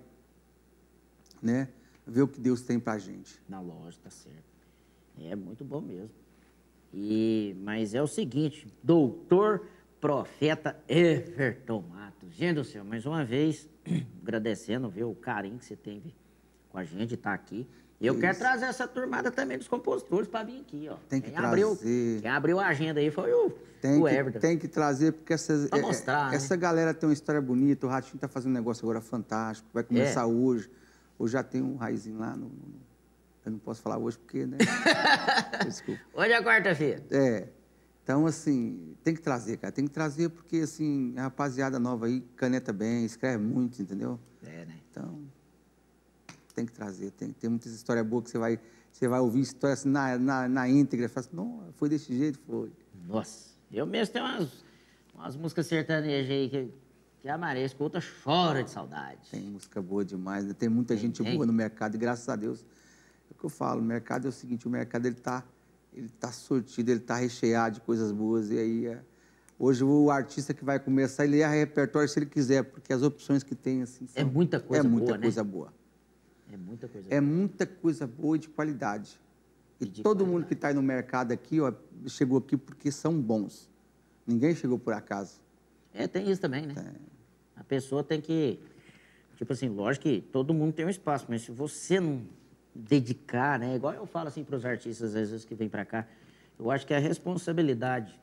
né, ver o que Deus tem pra gente. Na loja, tá certo. É muito bom mesmo. E, mas é o seguinte, doutor profeta Everton Matos. Gente do céu, mais uma vez, agradecendo, viu, o carinho que você tem com a gente, estar tá aqui. Eu Isso. quero trazer essa turmada também dos compositores para vir aqui, ó. Tem que quem trazer. Abriu, quem abriu a agenda aí foi o, tem o que, Everton. Tem que trazer, porque essas, pra é, mostrar, essa né? galera tem uma história bonita. O Ratinho tá fazendo um negócio agora fantástico. Vai começar É. hoje. Hoje já tem um raizinho lá. No, no, eu não posso falar hoje porque, né? Desculpa. Hoje é quarta-feira. É. Então, assim, tem que trazer, cara. Tem que trazer porque, assim, a rapaziada nova aí caneta bem, escreve muito, entendeu? É, né? Então, tem que trazer. Tem, tem muitas histórias boas que você vai, você vai ouvir histórias assim, na, na, na íntegra. Fala assim, não, foi desse jeito, foi. Nossa, eu mesmo tenho umas, umas músicas sertanejas aí que, que a Maria escuta, chora de saudade. Tem música boa demais, né? Tem muita Tem, gente tem. boa no mercado e, graças a Deus, é o que eu falo, o mercado é o seguinte, o mercado, ele tá, ele tá sortido, ele tá recheado de coisas boas, e aí, é, hoje, o artista que vai começar, ele erra repertório se ele quiser, porque as opções que tem, assim, são, É muita coisa é muita boa, coisa né? boa. É muita coisa É boa. muita coisa boa e de qualidade. E, E de todo qualidade. mundo que está aí no mercado aqui, ó, chegou aqui porque são bons. Ninguém chegou por acaso. É, tem isso também, né? A pessoa tem que... Tipo assim, lógico que todo mundo tem um espaço, mas se você não dedicar, né? Igual eu falo assim para os artistas, às vezes, que vêm para cá, eu acho que a responsabilidade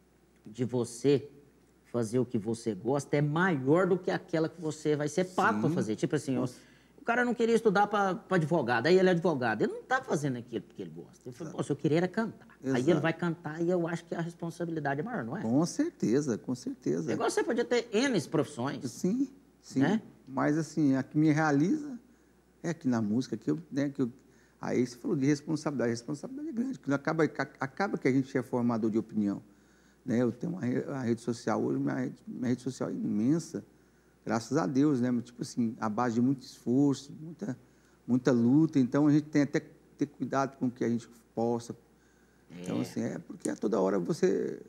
de você fazer o que você gosta é maior do que aquela que você vai ser pago para fazer. Tipo assim, ó, o cara não queria estudar para advogado, aí ele é advogado. Ele não tá fazendo aquilo porque ele gosta. Ele falou, poxa, eu queria era cantar. Aí ele Exato. vai cantar e eu acho que a responsabilidade é maior, não é? Com certeza, com certeza. É igual você podia ter N profissões. Sim, sim. Né? Mas, assim, a que me realiza é aqui na música, que eu, né, que eu... Aí você falou de responsabilidade. A responsabilidade é grande, porque acaba, acaba que a gente é formador de opinião. Né? Eu tenho uma, re- uma rede social hoje, minha rede, minha rede social é imensa, graças a Deus, né? Mas, tipo assim, à base de muito esforço, muita, muita luta. Então, a gente tem até que ter cuidado com o que a gente possa. Então, assim, é porque a toda hora você,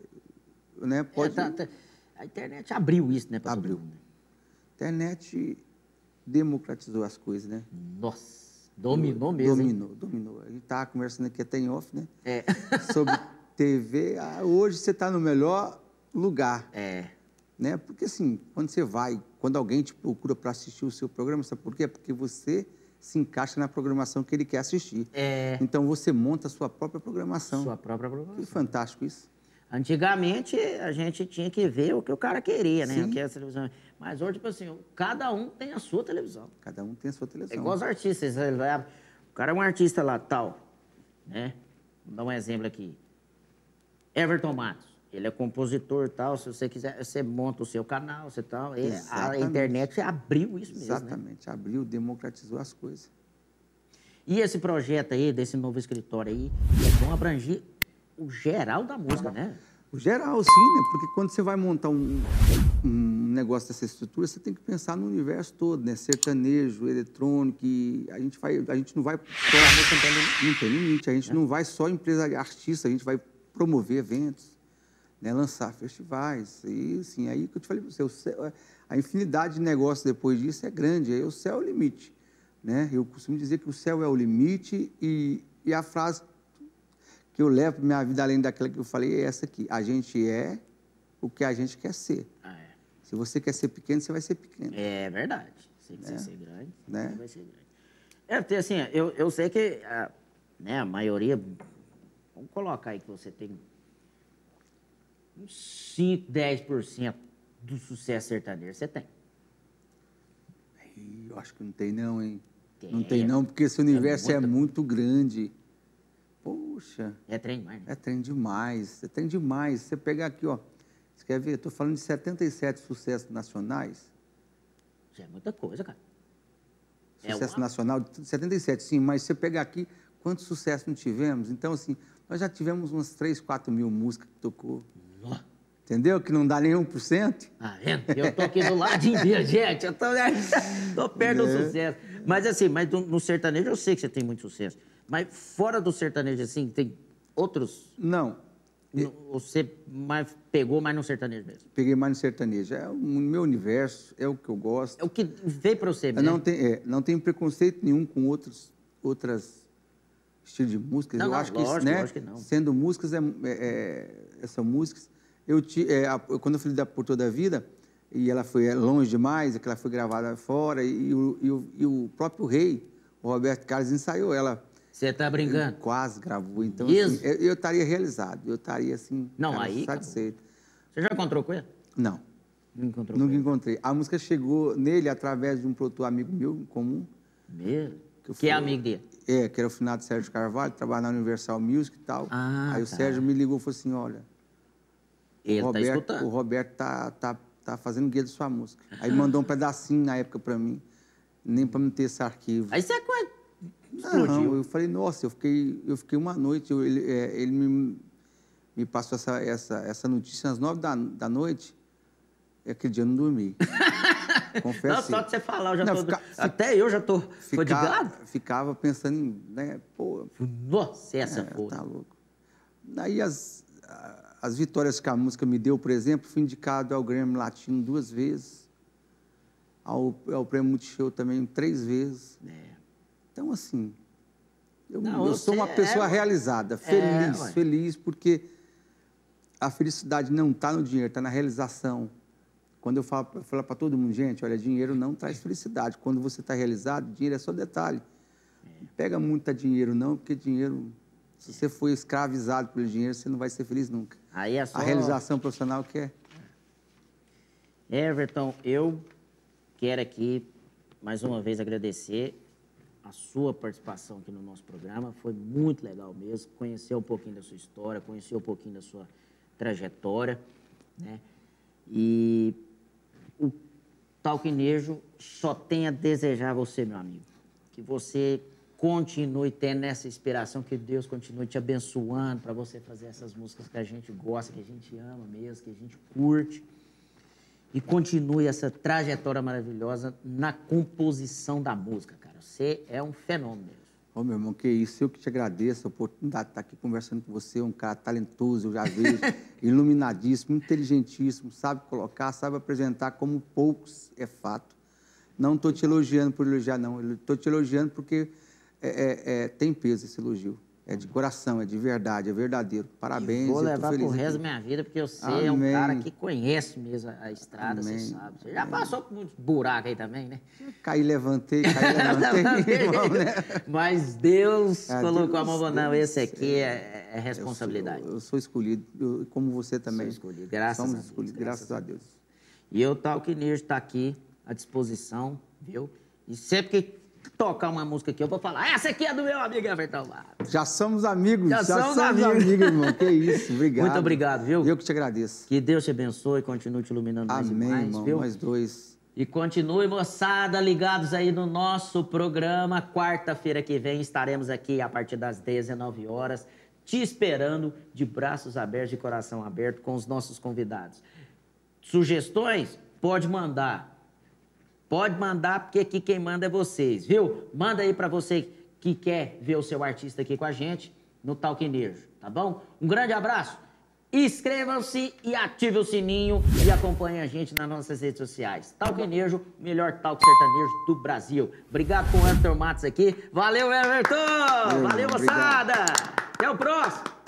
né, pode... É, tá- tá- a internet abriu isso, né? pra todo Abriu. mundo, né? A internet democratizou as coisas, né? Nossa, dominou mesmo, hein? Dominou, dominou. A gente estava conversando aqui até em off, né? É. Sobre T V. Ah, hoje você está no melhor lugar, É. né? Porque, assim, quando você vai, quando alguém te procura para assistir o seu programa, sabe por quê? Porque você se encaixa na programação que ele quer assistir. É. Então, você monta a sua própria programação. Sua própria Que programação. fantástico isso. Antigamente, a gente tinha que ver o que o cara queria, né? Sim. O que é a televisão. Mas hoje, tipo assim, cada um tem a sua televisão. Cada um tem a sua É televisão. igual os artistas. Ele vai- O cara é um artista lá, tal, né? Vou dar um exemplo aqui. Everton Matos. Ele é compositor e tal. Se você quiser, você monta o seu canal, você tal. E a Exatamente. internet abriu isso mesmo, né? Exatamente. Abriu, democratizou as coisas. E esse projeto aí, desse novo escritório aí, é bom abranger o geral da música, né? O geral, sim, né? Porque quando você vai montar um, um negócio dessa estrutura, você tem que pensar no universo todo, né? Sertanejo, eletrônico, e a gente, vai, a gente não vai só... Não tem limite. Não tem limite. A gente não vai só empresa artista, a gente vai promover eventos, né? Lançar festivais. E, assim, aí que eu te falei para você, o céu, a infinidade de negócios depois disso é grande. Aí o céu é o limite, né? Eu costumo dizer que o céu é o limite e, e a frase que eu levo para minha vida, além daquela que eu falei, é essa aqui. A gente é o que a gente quer ser. Ah, é. Se você quer ser pequeno, você vai ser pequeno. É verdade. Se quiser ser grande, Né? você vai ser grande. É, porque assim, eu, eu sei que a, né, a maioria... Vamos colocar aí que você tem uns cinco, dez por cento do sucesso sertanejo. Você tem. Ih, eu acho que não tem não, hein? Tem. Não tem não, porque esse universo é muito- muito grande. Poxa, É trem demais, né? é trem demais, é trem demais. Você pegar aqui, ó, você quer ver? Estou falando de setenta e sete sucessos nacionais. Já é muita coisa, cara. É Sucesso uma- nacional, de setenta e sete, sim, mas você pegar aqui, quantos sucessos não tivemos? Então, assim, nós já tivemos umas três, quatro mil músicas que tocou. Nó. Entendeu? Que não dá nem um por cento. Tá vendo? Eu tô aqui do ladinho dele, gente. Eu tô, tô perto do sucesso. Mas assim, mas no, no sertanejo eu sei que você tem muito sucesso. Mas fora do sertanejo, assim, tem outros... Não. No, você mais pegou mais no sertanejo mesmo? Peguei mais no sertanejo. É o meu universo, é o que eu gosto. É o que veio pra você mesmo. Não tem, é, não tem preconceito nenhum com outros, outras estilos de músicas. Não, eu não, acho que, lógico, isso, né, lógico que não. Sendo músicas, é, é, é, são músicas. Eu, ti, é, a, quando eu fui da Por Toda a Vida, e ela foi longe demais, que ela foi gravada fora, e, e, o, e, o, e o próprio rei, o Roberto Carlos, ensaiou ela. Você tá brincando? Quase gravou. Então, Isso? assim, eu estaria realizado. Eu estaria, assim, não, cara, aí, satisfeito. Você já encontrou com ele? Não. Não encontrou Nunca com ele? encontrei. A música chegou nele através de um produtor amigo meu em comum. Mesmo? Que, fui, é amigo dele? É, que era o finado Sérgio Carvalho, trabalhava na Universal Music e tal. Ah, Aí o tá. Sérgio me ligou e falou assim, olha... Ele o Roberto, tá escutando. O Roberto tá, tá, tá fazendo guia de sua música. Aí mandou um pedacinho na época pra mim, nem pra me ter esse arquivo. Aí você explodiu. Não, eu falei, nossa, eu fiquei, eu fiquei uma noite, eu, ele, é, ele me, me passou essa, essa, essa notícia às nove da, da noite, e aquele dia eu não dormi. Confesso. Não, só de você falar, eu já não, tô... fica, Até eu já tô fadigado. Ficava pensando em, né, pô... Nossa, essa é, porra. Tá louco. Daí as, as vitórias que a música me deu, por exemplo, fui indicado ao Grêmio Latino duas vezes, ao, ao Prêmio Multishow também três vezes. É. Então, assim, eu, Não, eu sou uma pessoa é... realizada, feliz, é, feliz, porque a felicidade não está no dinheiro, está na realização. Quando eu falo, eu falo para todo mundo, gente, olha, dinheiro não traz felicidade. Quando você está realizado, dinheiro é só detalhe. Não pega muito dinheiro, não, porque dinheiro, se você for escravizado pelo dinheiro, você não vai ser feliz nunca. Aí é só... A realização profissional que é. Everton, eu quero aqui, mais uma vez, agradecer a sua participação aqui no nosso programa. Foi muito legal mesmo, conhecer um pouquinho da sua história, conhecer um pouquinho da sua trajetória, né? E o Talquinejo só tem a desejar a você, meu amigo, que você continue tendo essa inspiração, que Deus continue te abençoando para você fazer essas músicas que a gente gosta, que a gente ama mesmo, que a gente curte. E continue essa trajetória maravilhosa na composição da música, cara. Você é um fenômeno mesmo. Ô, meu irmão, que isso. Eu que te agradeço a oportunidade de estar aqui conversando com você. Um cara talentoso, eu já vejo, iluminadíssimo, inteligentíssimo, sabe colocar, sabe apresentar como poucos, é fato. Não estou te elogiando por elogiar, não. Estou te elogiando porque é, é, é, tem peso esse elogio. É de coração, é de verdade, é verdadeiro. Parabéns. E vou eu tô levar feliz pro resto aqui. da minha vida, porque você Amém. é um cara que conhece mesmo a estrada, Amém. você sabe. Você já passou por muitos buracos aí também, né? Caí, levantei, caí, levantei. irmão, né? Mas Deus Ah, colocou Deus, a mão, não, Deus, esse aqui é, é, é responsabilidade. Eu sou, eu sou escolhido, eu, como você também. Sou escolhido, graças Somos a Deus, escolhidos, graças graças a Deus. E eu, Talquinejo, está aqui à disposição, viu? E sempre que tocar uma música aqui, eu vou falar, essa aqui é do meu amigo Everton Matos. Já somos amigos, Já já, somos somos amigos. amigos, irmão. Que isso, obrigado. Muito obrigado, viu? Eu que te agradeço. Que Deus te abençoe e continue te iluminando mais Amém, e mais, irmão, viu? nós dois. E continue, moçada, ligados aí no nosso programa. Quarta-feira que vem estaremos aqui a partir das dezenove horas, te esperando de braços abertos, de coração aberto, com os nossos convidados. Sugestões? Pode mandar. Pode mandar, porque aqui quem manda é vocês, viu? Manda aí pra você que quer ver o seu artista aqui com a gente no Talquinejo, tá bom? Um grande abraço. Inscrevam-se e ative o sininho e acompanhe a gente nas nossas redes sociais. Talquinejo, o melhor talk sertanejo do Brasil. Obrigado com o Everton Matos aqui. Valeu, Everton! Valeu, Valeu, obrigado. moçada! Até o próximo!